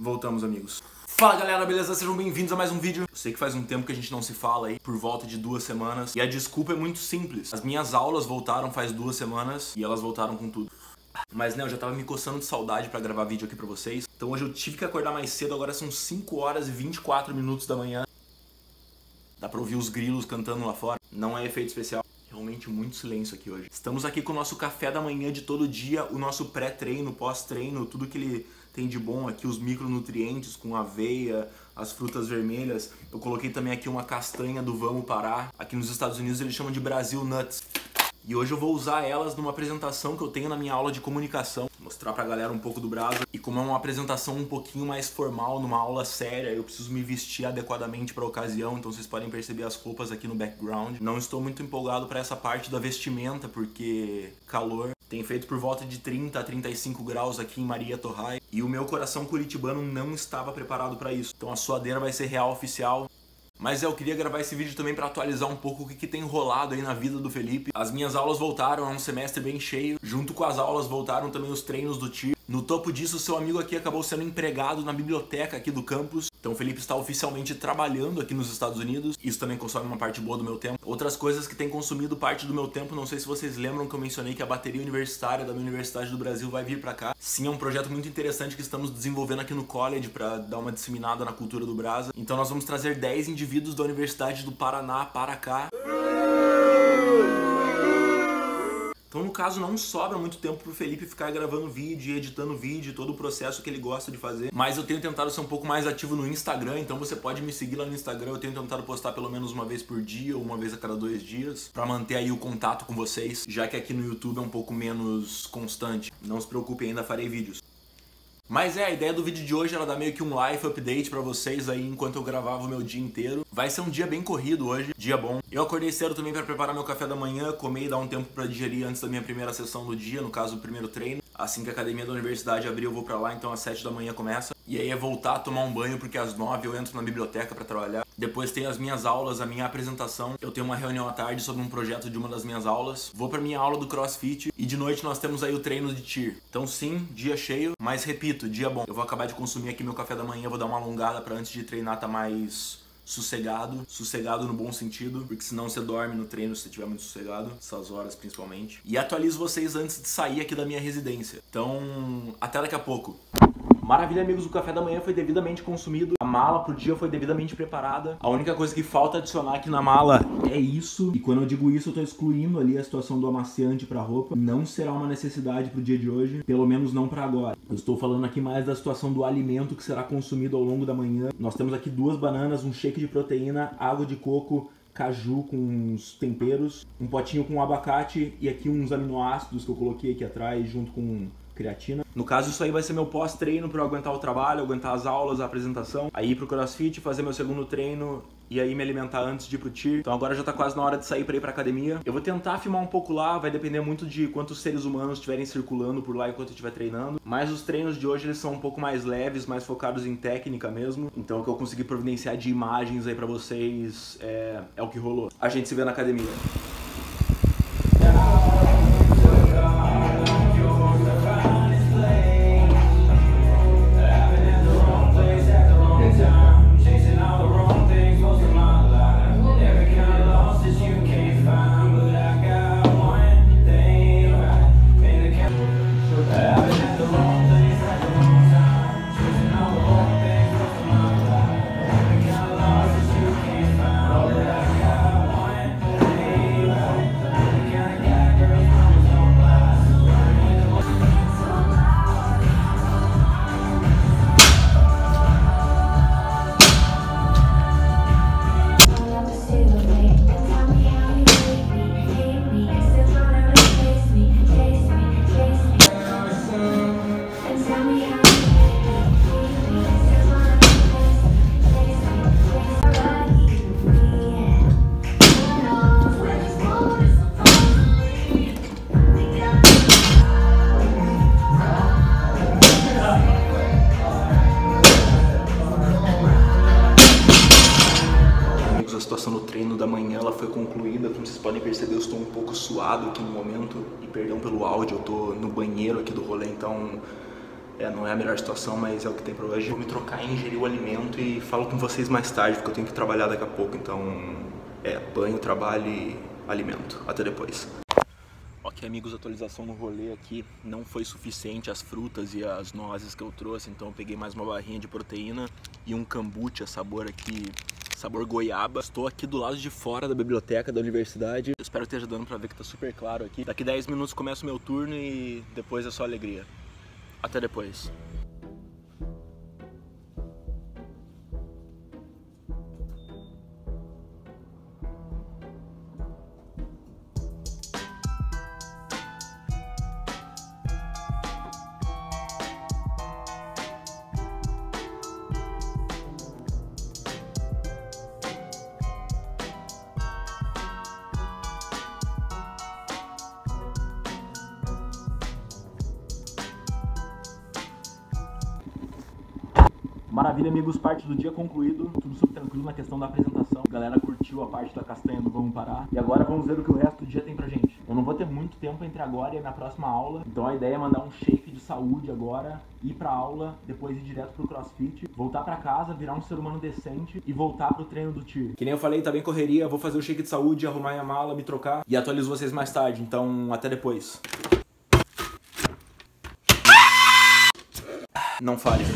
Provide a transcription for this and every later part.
Voltamos, amigos. Fala galera, beleza? Sejam bem-vindos a mais um vídeo. Eu sei que faz um tempo que a gente não se fala aí, por volta de 2 semanas. E a desculpa é muito simples. As minhas aulas voltaram faz 2 semanas e elas voltaram com tudo. Mas né, eu já tava me coçando de saudade pra gravar vídeo aqui pra vocês. Então hoje eu tive que acordar mais cedo, agora são 5 horas e 24 minutos da manhã. Dá pra ouvir os grilos cantando lá fora. Não é efeito especial. Realmente muito silêncio aqui hoje. Estamos aqui com o nosso café da manhã de todo dia, o nosso pré-treino, pós-treino, tudo que ele tem de bom aqui, os micronutrientes com aveia, as frutas vermelhas. Eu coloquei também aqui uma castanha do Vamos Parar. Aqui nos Estados Unidos eles chamam de Brasil Nuts. E hoje eu vou usar elas numa apresentação que eu tenho na minha aula de comunicação. Mostrar pra galera um pouco do Brasa. E como é uma apresentação um pouquinho mais formal, numa aula séria, eu preciso me vestir adequadamente pra ocasião. Então vocês podem perceber as roupas aqui no background. Não estou muito empolgado pra essa parte da vestimenta, porque calor. Tem feito por volta de 30 a 35 graus aqui em Maria Torrai. E o meu coração curitibano não estava preparado pra isso. Então a suadeira vai ser real oficial. Mas eu queria gravar esse vídeo também para atualizar um pouco o que tem rolado aí na vida do Felipe. As minhas aulas voltaram, é um semestre bem cheio. Junto com as aulas voltaram também os treinos do TIR. No topo disso, seu amigo aqui acabou sendo empregado na biblioteca aqui do campus. Então o Felipe está oficialmente trabalhando aqui nos Estados Unidos. Isso também consome uma parte boa do meu tempo. Outras coisas que têm consumido parte do meu tempo, não sei se vocês lembram que eu mencionei que a bateria universitária da minha Universidade do Brasil vai vir para cá. Sim, é um projeto muito interessante que estamos desenvolvendo aqui no college para dar uma disseminada na cultura do Brasa. Então nós vamos trazer 10 indivíduos da Universidade do Paraná para cá. Então, no caso, não sobra muito tempo pro Felipe ficar gravando vídeo e editando vídeo, todo o processo que ele gosta de fazer. Mas eu tenho tentado ser um pouco mais ativo no Instagram, então você pode me seguir lá no Instagram. Eu tenho tentado postar pelo menos uma vez por dia ou uma vez a cada 2 dias, pra manter aí o contato com vocês, já que aqui no YouTube é um pouco menos constante. Não se preocupe, ainda farei vídeos. Mas a ideia do vídeo de hoje era dar meio que um life update pra vocês aí enquanto eu gravava o meu dia inteiro. Vai ser um dia bem corrido hoje, dia bom. Eu acordei cedo também pra preparar meu café da manhã, comer e dar um tempo pra digerir antes da minha primeira sessão do dia, no caso o primeiro treino. Assim que a academia da universidade abrir eu vou pra lá, então às 7 da manhã começa. E aí é voltar a tomar um banho porque às 9 eu entro na biblioteca pra trabalhar. Depois tem as minhas aulas, a minha apresentação. Eu tenho uma reunião à tarde sobre um projeto de uma das minhas aulas. Vou pra minha aula do CrossFit e de noite nós temos aí o treino de TIR. Então sim, dia cheio, mas repito, dia bom. Eu vou acabar de consumir aqui meu café da manhã, vou dar uma alongada pra antes de treinar tá mais sossegado no bom sentido, porque senão você dorme no treino se você estiver muito sossegado, essas horas principalmente. E atualizo vocês antes de sair aqui da minha residência. Então, até daqui a pouco. Maravilha, amigos, o café da manhã foi devidamente consumido, a mala pro dia foi devidamente preparada. A única coisa que falta adicionar aqui na mala é isso. E quando eu digo isso, eu tô excluindo ali a situação do amaciante pra roupa. Não será uma necessidade pro dia de hoje, pelo menos não pra agora. Eu estou falando aqui mais da situação do alimento que será consumido ao longo da manhã. Nós temos aqui 2 bananas, um shake de proteína, água de coco, caju com uns temperos, um potinho com abacate e aqui uns aminoácidos que eu coloquei aqui atrás junto com creatina. No caso, isso aí vai ser meu pós-treino para eu aguentar o trabalho, aguentar as aulas, a apresentação, aí ir pro CrossFit, fazer meu segundo treino e aí me alimentar antes de ir pro TIR. Então agora já tá quase na hora de sair para ir pra academia. Eu vou tentar filmar um pouco lá, vai depender muito de quantos seres humanos estiverem circulando por lá enquanto eu estiver treinando. Mas os treinos de hoje eles são um pouco mais leves, mais focados em técnica mesmo. Então o que eu consegui providenciar de imagens aí pra vocês é o que rolou. A gente se vê na academia. A situação do treino da manhã ela foi concluída. Como vocês podem perceber, eu estou um pouco suado aqui no momento. E perdão pelo áudio, eu tô no banheiro aqui do rolê, então Não é a melhor situação, mas é o que tem pra hoje. Vou me trocar e ingerir o alimento e falo com vocês mais tarde, porque eu tenho que trabalhar daqui a pouco. Então, banho, trabalho e alimento. Até depois. Ok, amigos, atualização no rolê aqui. Não foi suficiente as frutas e as nozes que eu trouxe, então eu peguei mais uma barrinha de proteína e um kombucha, sabor goiaba. Estou aqui do lado de fora da biblioteca da universidade. Eu espero que esteja dando pra ver que tá super claro aqui. Daqui 10 minutos começa o meu turno e depois é só alegria. Até depois. Maravilha, amigos, parte do dia concluído, tudo super tranquilo na questão da apresentação. A galera curtiu a parte da castanha do Vamos Parar. E agora vamos ver o que o resto do dia tem pra gente. Eu não vou ter muito tempo entre agora e a minha próxima aula, então a ideia é mandar um shake de saúde agora, ir pra aula, depois ir direto pro CrossFit, voltar pra casa, virar um ser humano decente e voltar pro treino do TYR. Que nem eu falei, tá bem correria, vou fazer o shake de saúde, arrumar minha mala, me trocar e atualizo vocês mais tarde, então até depois. Não falhe.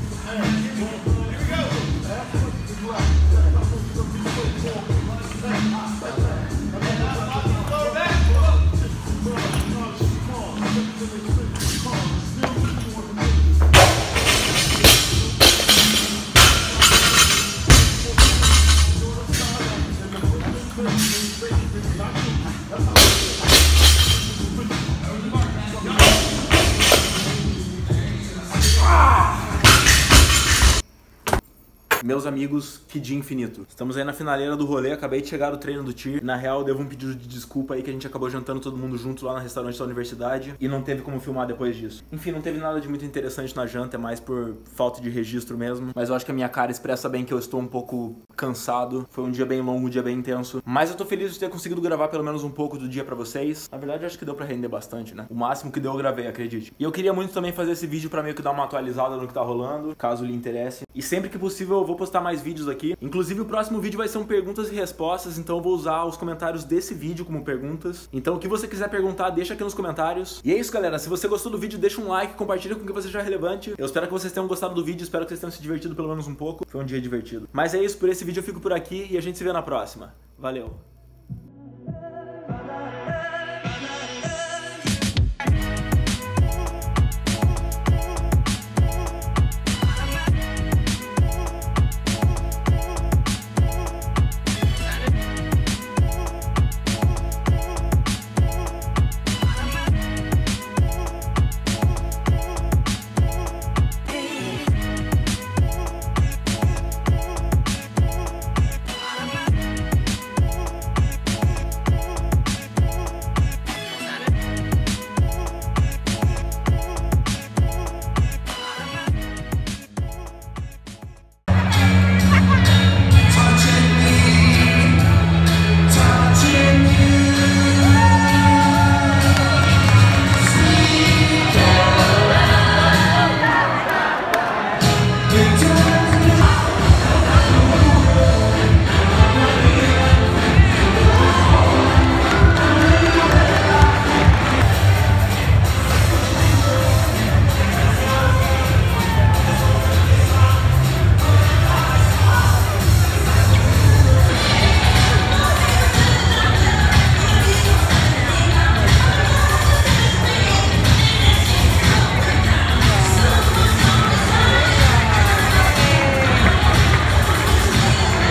Meus amigos, que dia infinito. Estamos aí na finaleira do rolê, acabei de chegar do treino do TYR. Na real, devo um pedido de desculpa aí que a gente acabou jantando todo mundo junto lá no restaurante da universidade e não teve como filmar depois disso. Enfim, não teve nada de muito interessante na janta, é mais por falta de registro mesmo. Mas eu acho que a minha cara expressa bem que eu estou um pouco cansado. Foi um dia bem longo, um dia bem intenso. Mas eu tô feliz de ter conseguido gravar pelo menos um pouco do dia pra vocês. Na verdade, eu acho que deu pra render bastante, né? O máximo que deu eu gravei, acredite. E eu queria muito também fazer esse vídeo pra meio que dar uma atualizada no que tá rolando, caso lhe interesse. E sempre que possível eu vou postar mais vídeos aqui. Inclusive o próximo vídeo vai ser um perguntas e respostas, então eu vou usar os comentários desse vídeo como perguntas. Então o que você quiser perguntar, deixa aqui nos comentários. E é isso, galera. Se você gostou do vídeo, deixa um like, compartilha com o que você achar relevante. Eu espero que vocês tenham gostado do vídeo, espero que vocês tenham se divertido pelo menos um pouco. Foi um dia divertido. Mas é isso, por esse vídeo eu fico por aqui e a gente se vê na próxima. Valeu!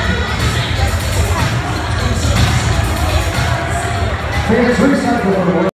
Fans,